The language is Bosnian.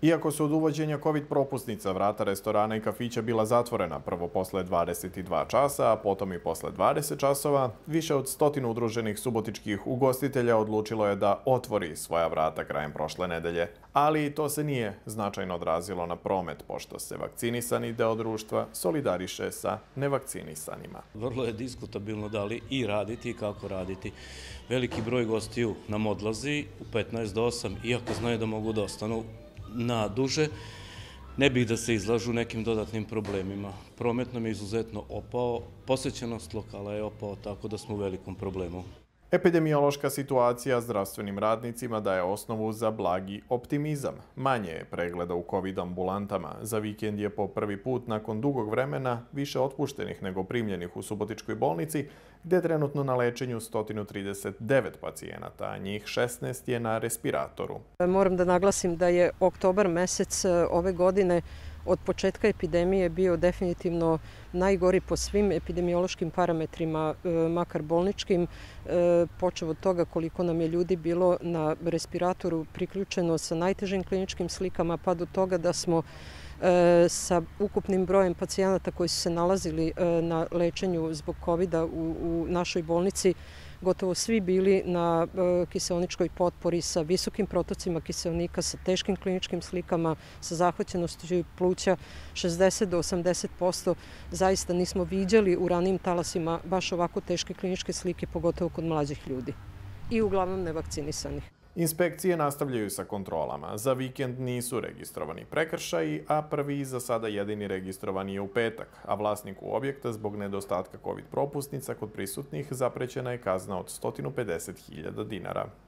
Iako su od uvođenja COVID propusnica vrata restorana i kafića bila zatvorena prvo posle 22 časa, a potom i posle 20 časova, više od 100 udruženih subotičkih ugostitelja odlučilo je da otvori svoja vrata krajem prošle nedelje. Ali to se nije značajno odrazilo na promet, pošto se vakcinisani deo društva solidariše sa nevakcinisanima. Vrlo je diskutabilno da li i raditi i kako raditi. Veliki broj gostiju nam odlazi u 15 do 8, iako znaju da mogu da ostanu na duže, ne bih da se izlažu nekim dodatnim problemima. Promet nam je izuzetno opao, posjećenost lokala je opao, tako da smo u velikom problemu. Epidemiološka situacija zdravstvenim radnicima daje osnovu za blagi optimizam. Manje je pregleda u COVID ambulantama. Za vikend je po prvi put nakon dugog vremena više otpuštenih nego primljenih u Subotičkoj bolnici, gde je trenutno na lečenju 139 pacijenata, a njih 16 je na respiratoru. Moram da naglasim da je oktobar mesec ove godine od početka epidemije bio definitivno najgori po svim epidemiološkim parametrima, makar bolničkim, počev od toga koliko nam je ljudi bilo na respiratoru priključeno sa najtežim kliničkim slikama, pa do toga da smo sa ukupnim brojem pacijenata koji su se nalazili na lečenju zbog COVID-a u našoj bolnici gotovo svi bili na kiseoničkoj potpori sa visokim protocima kiseonika, sa teškim kliničkim slikama, sa zahvaćenosti pluća 60 do 80%. Zaista nismo viđali u ranijim talasima baš ovako teške kliničke slike, pogotovo kod mlađih ljudi i uglavnom nevakcinisanih. Inspekcije nastavljaju sa kontrolama. Za vikend nisu registrovani prekršaji, a prvi i za sada jedini registrovani je u petak, a vlasniku objekta zbog nedostatka COVID propusnica kod prisutnih zaprećena je kazna od 150.000 dinara.